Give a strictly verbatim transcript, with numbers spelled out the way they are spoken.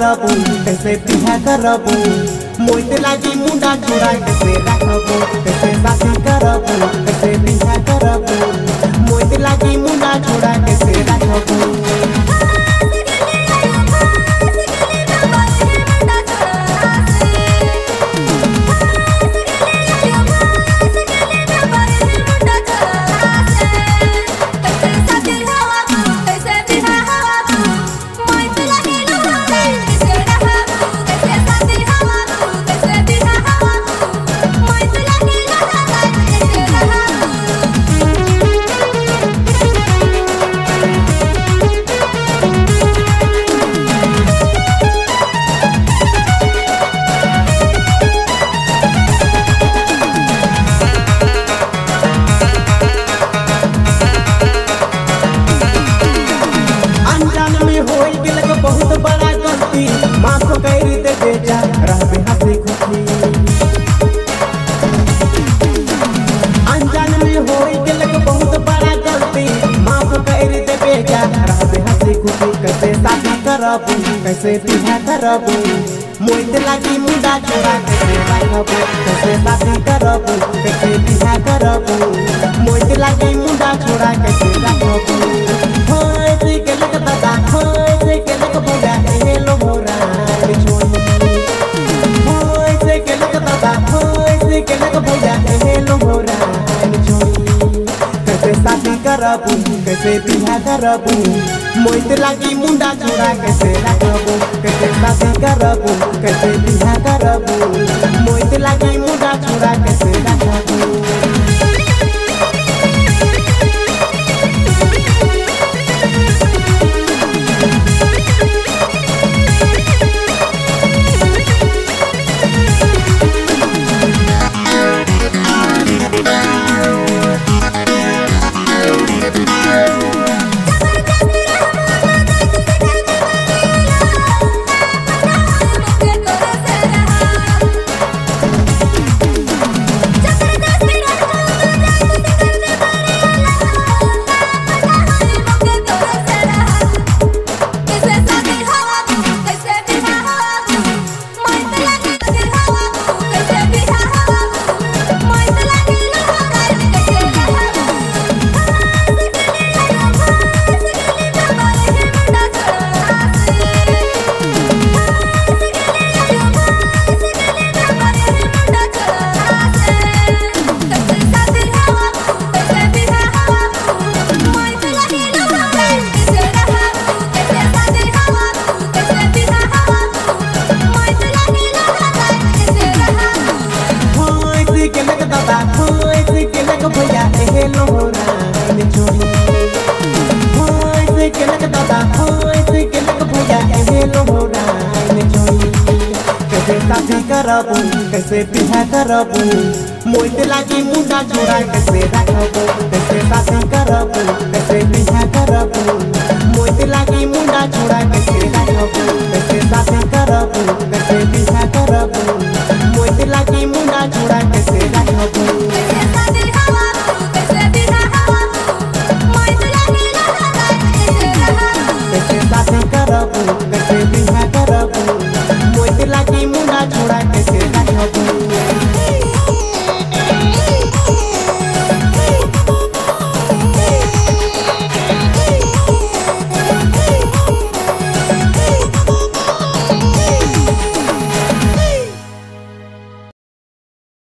करबू कैसे बिहा करबू मोहित लागी मुंडा छोड़ा कैसे रखबू कैसे शादी करबू कैसे बिहा करबू मोहित लागी मुंडा छोड़ा कैसे रखबू। बहुत बड़ा गलती माफ कर दे बेटा रहबे हंसी खुशी अनजान में हो गेलक बहुत बड़ा गलती माफ कर दे बेटा रहबे हंसी खुशी कैसे शादी करबू कैसे बिहा करबू मोहित लागी मुंडा छोड़ा कैसे रखबू कैसे शादी करबू कैसे बिहा करबू मोहित लागी मुंडा छोड़ा कैसे रखबू। होय से गेलक दादा होय से गेलक भैया हेलो मोरा छोड़ी होय से गेलक दादा होय से गेलक भैया हेलो मोरा छोड़ी कैसे शादी करबू कैसे बिहा करबू मोहित लागी मुंडा छोड़ा कैसे रखबू कैसे शादी करबू कैसे बिहा करबू मोहित लागी मुंडा छोड़ा कैसे रखबू। भैया हेलो मोरा छोड़ी होय से गेलक दादा होय से गेलक भैया हेलो मोरा छोड़ी कैसे शादी करबू कैसे बिहा करबू मोहित लागी मुंडा छोड़ा कैसे रखबू कैसे शादी करबू कैसे बिहा करबू मोहित लागी मुंडा छोड़ा कैसे रखबू कैसे शादी करबू कैसे बिहा करबू।